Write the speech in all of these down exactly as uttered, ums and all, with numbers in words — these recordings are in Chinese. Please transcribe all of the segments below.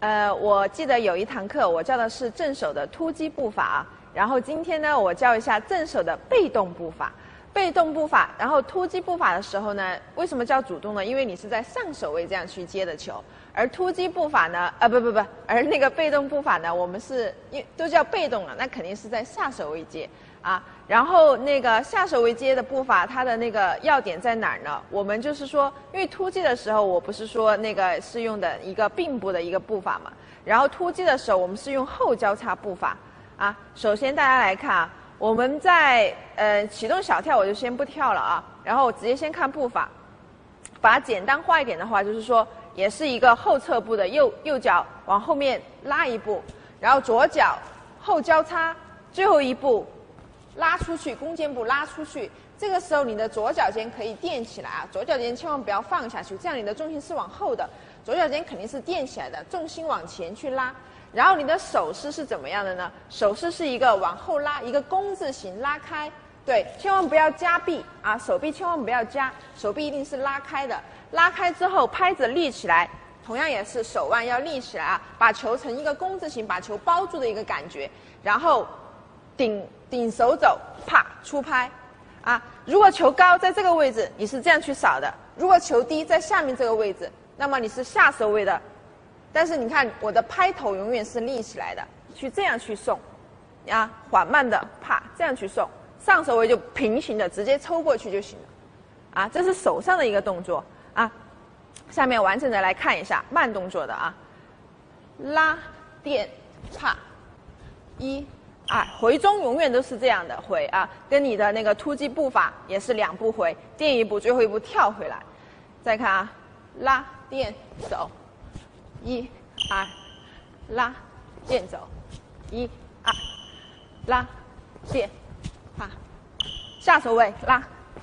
呃，我记得有一堂课我教的是正手的突击步法，然后今天呢，我教一下正手的被动步法。被动步法，然后突击步法的时候呢，为什么叫主动呢？因为你是在上手位这样去接的球，而突击步法呢，啊不不不，而那个被动步法呢，我们是因为都叫被动了，那肯定是在下手位接啊。然后那个下手位接的步法，它的那个要点在哪儿呢？我们就是说，因为突击的时候，我不是说那个是用的一个并步的一个步法嘛，然后突击的时候，我们是用后交叉步法啊。首先大家来看啊。我们在呃启动小跳，我就先不跳了啊，然后我直接先看步法，把它简单化一点的话，就是说也是一个后撤步的右右脚往后面拉一步，然后左脚后交叉，最后一步拉出去，弓箭步拉出去。这个时候你的左脚尖可以垫起来啊，左脚尖千万不要放下去，这样你的重心是往后的，左脚尖肯定是垫起来的，重心往前去拉。然后你的手势是怎么样的呢？手势是一个往后拉，一个弓字形拉开，对，千万不要夹臂啊，手臂千万不要夹，手臂一定是拉开的。拉开之后，拍子立起来，同样也是手腕要立起来啊，把球成一个弓字形，把球包住的一个感觉。然后顶顶手走，啪出拍啊。如果球高在这个位置，你是这样去扫的；如果球低在下面这个位置，那么你是下手位的。但是你看，我的拍头永远是立起来的，去这样去送，啊，缓慢的啪这样去送，上手位就平行的直接抽过去就行了，啊，这是手上的一个动作啊。下面完整的来看一下慢动作的啊，拉垫啪，一二回中永远都是这样的回啊，跟你的那个突击步法也是两步回，垫一步，最后一步跳回来。再看啊，拉垫走。一二，拉，垫走，一二，拉，垫，啪，下手位拉。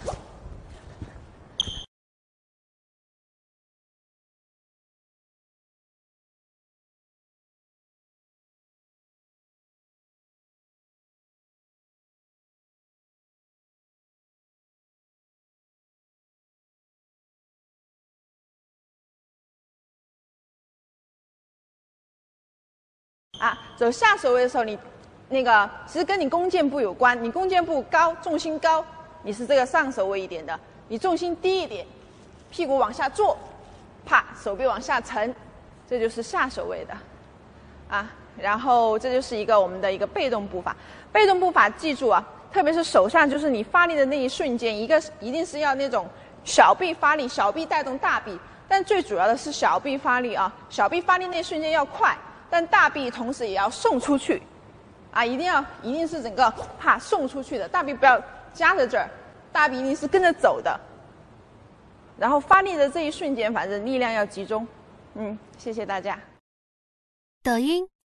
啊，走下手位的时候，你那个其实跟你弓箭步有关。你弓箭步高，重心高，你是这个上手位一点的；你重心低一点，屁股往下坐，啪，手臂往下沉，这就是下手位的，啊。然后这就是一个我们的一个被动步法。被动步法记住啊，特别是手上，就是你发力的那一瞬间，一个一定是要那种小臂发力，小臂带动大臂，但最主要的是小臂发力啊，小臂发力那一瞬间要快。但大臂同时也要送出去，啊，一定要一定是整个啪送出去的，大臂不要夹在这儿，大臂一定是跟着走的。然后发力的这一瞬间，反正力量要集中。嗯，谢谢大家。 抖音、